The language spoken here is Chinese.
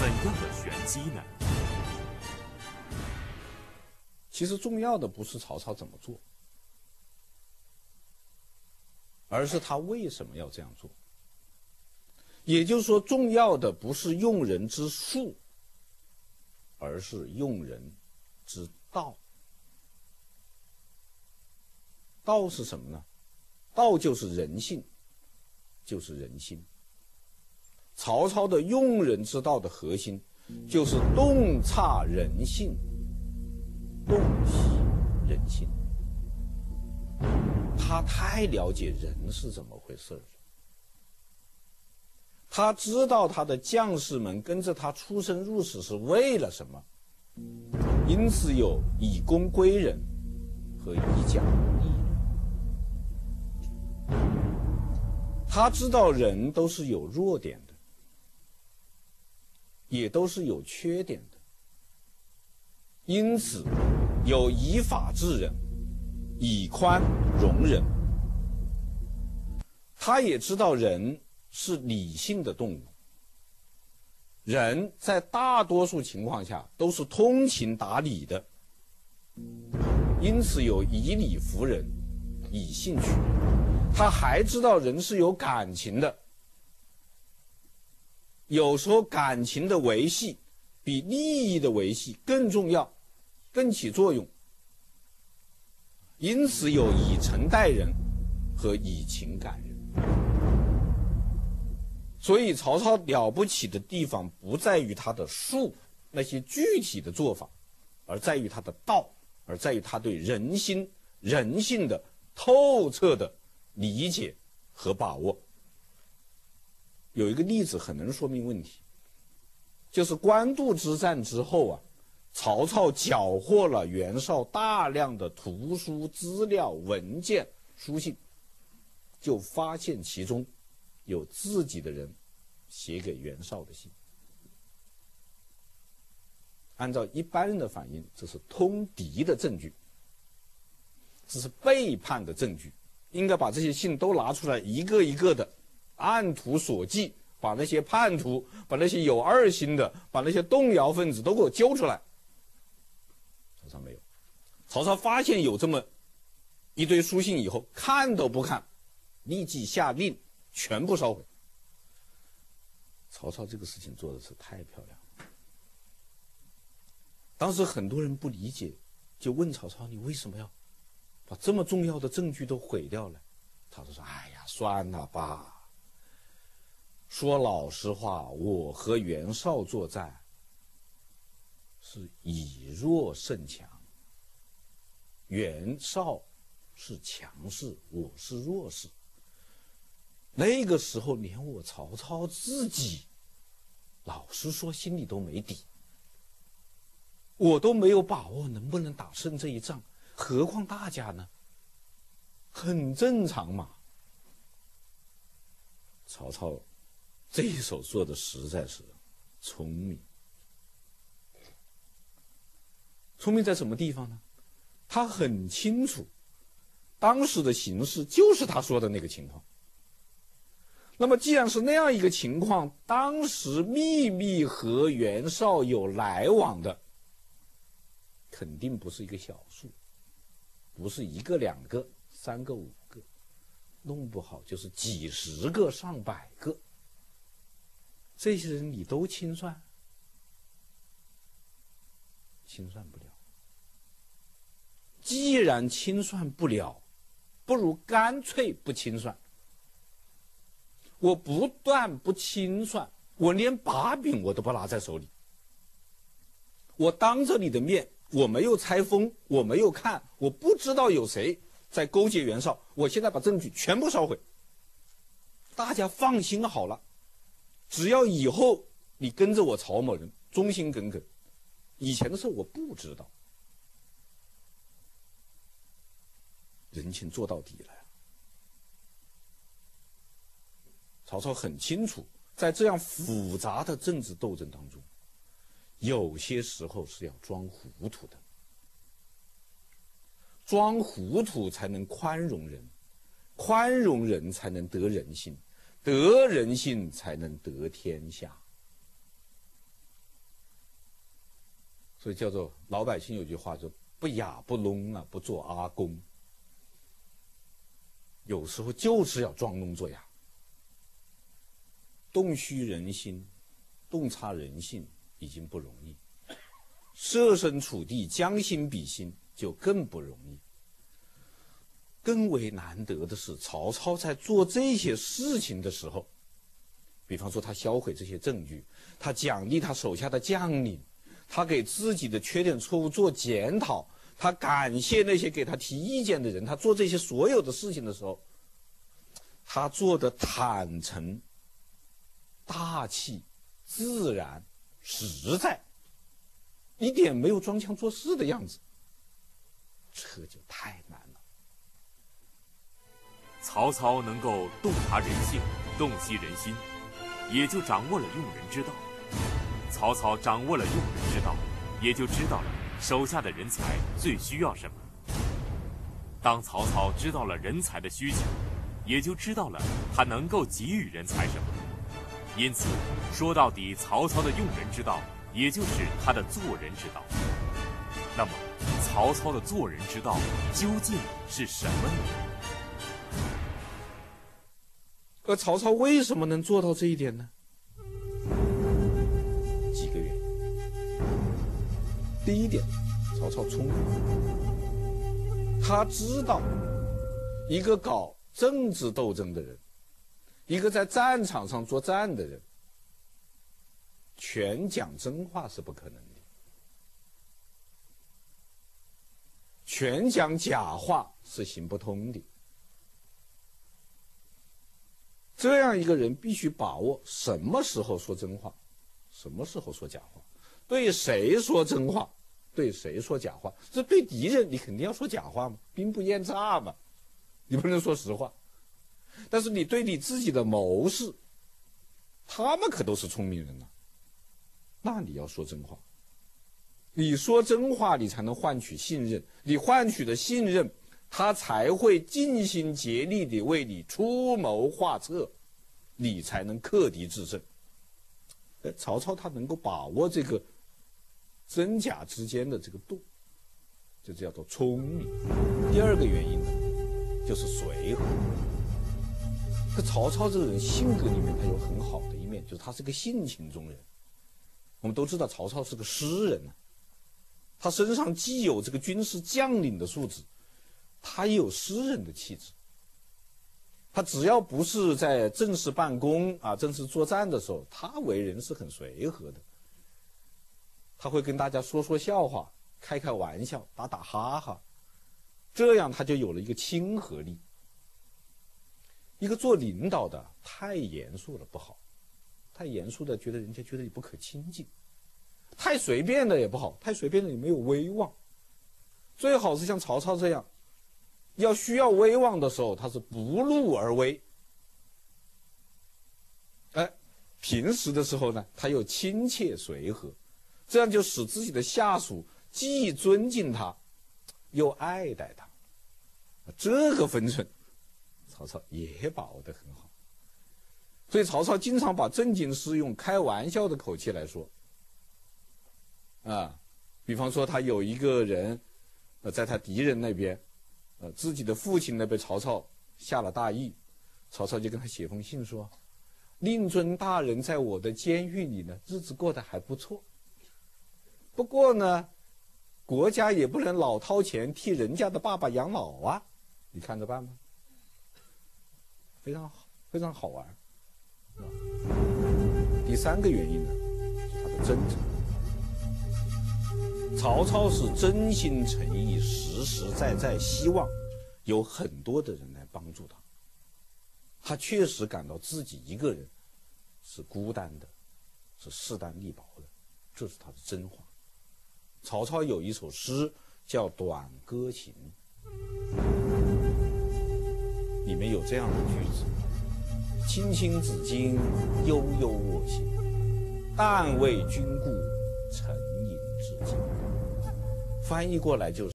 怎样的玄机呢？ 其实重要的不是曹操怎么做，而是他为什么要这样做。也就是说，重要的不是用人之术，而是用人之道。道是什么呢？道就是人性，就是人心。曹操的用人之道的核心，就是洞察人性，洞悉人心。他太了解人是怎么回事了。他知道他的将士们跟着他出生入死是为了什么，因此有以功归人和以奖励人。他知道人都是有弱点的，也都是有缺点的，因此有以法治人，以宽容人。他也知道人是理性的动物，人在大多数情况下都是通情达理的，因此有以理服人，以性取人。他还知道人是有感情的，有时候感情的维系比利益的维系更重要，更起作用，因此有以诚待人和以情感人。所以曹操了不起的地方不在于他的术，那些具体的做法，而在于他的道，而在于他对人心人性的透彻的理解和把握。有一个例子很能说明问题，就是官渡之战之后啊，曹操缴获了袁绍大量的图书资料文件书信，就发现其中有自己的人写给袁绍的信。按照一般人的反应，这是通敌的证据，这是背叛的证据，应该把这些信都拿出来，一个一个的按图索骥，把那些叛徒，把那些有二心的，把那些动摇分子都给我揪出来。曹操没有，曹操发现有这么一堆书信以后，看都不看，立即下令全部烧毁。曹操这个事情做的是太漂亮了。当时很多人不理解，就问曹操：“你为什么要把这么重要的证据都毁掉了？”曹操说：“哎呀，算了吧。说老实话，我和袁绍作战是以弱胜强，袁绍是强势，我是弱势。那个时候连我曹操自己，老实说心里都没底，我都没有把握能不能打胜这一仗，何况大家呢？很正常嘛。”曹操这一手做的实在是聪明。聪明在什么地方呢？他很清楚当时的形势就是他说的那个情况。那么既然是那样一个情况，当时秘密和袁绍有来往的肯定不是一个小数，不是一个两个三个五个，弄不好就是几十个上百个。这些人你都清算？清算不了。既然清算不了，不如干脆不清算。我不但不清算，我连把柄我都不拿在手里。我当着你的面，我没有拆封，我没有看，我不知道有谁在勾结袁绍，我现在把证据全部烧毁。大家放心好了，只要以后你跟着我曹某人忠心耿耿，以前的事我不知道。人情做到底了呀。曹操很清楚，在这样复杂的政治斗争当中，有些时候是要装糊涂的，装糊涂才能宽容人，宽容人才能得人心，得人心才能得天下。 所以叫做老百姓有句话说不哑不聋啊，不做阿公。有时候就是要装聋作哑，洞悉人心，洞察人性已经不容易，设身处地将心比心就更不容易。更为难得的是，曹操在做这些事情的时候，比方说他销毁这些证据，他奖励他手下的将领，他给自己的缺点错误做检讨，他感谢那些给他提意见的人，他做这些所有的事情的时候，他做的坦诚、大气、自然、实在，一点没有装腔作势的样子，这就太难了。 曹操能够洞察人性、洞悉人心，也就掌握了用人之道。曹操掌握了用人之道，也就知道了手下的人才最需要什么。当曹操知道了人才的需求，也就知道了他能够给予人才什么。因此，说到底，曹操的用人之道，也就是他的做人之道。那么，曹操的做人之道究竟是什么呢？ 而曹操为什么能做到这一点呢？几个原因。第一点，曹操聪明，他知道一个搞政治斗争的人，一个在战场上作战的人，全讲真话是不可能的，全讲假话是行不通的。这样一个人必须把握什么时候说真话，什么时候说假话，对谁说真话，对谁说假话。这对敌人你肯定要说假话嘛，兵不厌诈嘛，你不能说实话。但是你对你自己的谋士，他们可都是聪明人呐，那你要说真话。你说真话，你才能换取信任，你换取的信任，他才会尽心竭力地为你出谋划策，你才能克敌制胜。曹操他能够把握这个真假之间的这个度，这叫做聪明。第二个原因呢，就是随和。可曹操这个人性格里面他有很好的一面，就是他是个性情中人。我们都知道曹操是个诗人，他身上既有这个军事将领的素质，他也有诗人的气质。他只要不是在正式办公啊、正式作战的时候，他为人是很随和的。他会跟大家说说笑话，开开玩笑，打打哈哈，这样他就有了一个亲和力。一个做领导的太严肃了不好，太严肃的人家觉得你不可亲近，太随便的也不好，太随便的也没有威望。最好是像曹操这样，需要威望的时候，他是不怒而威。平时的时候呢，他又亲切随和，这样就使自己的下属既尊敬他，又爱戴他。这个分寸，曹操也把握得很好。所以曹操经常把正经事用开玩笑的口气来说。比方说他有一个人，在他敌人那边，自己的父亲呢被曹操下了大狱，曹操就跟他写封信说，令尊大人在我的监狱里呢，日子过得还不错。不过呢，国家也不能老掏钱替人家的爸爸养老啊，你看着办吧。非常好，非常好玩。第三个原因呢，是他的真诚。曹操是真心诚意、实实在在希望有很多的人来帮助他。他确实感到自己一个人是孤单的，是势单力薄的，这是他的真话。曹操有一首诗叫《短歌行》，里面有这样的句子：青青子衿，悠悠我心，但为君故，沉吟至今。翻译过来就是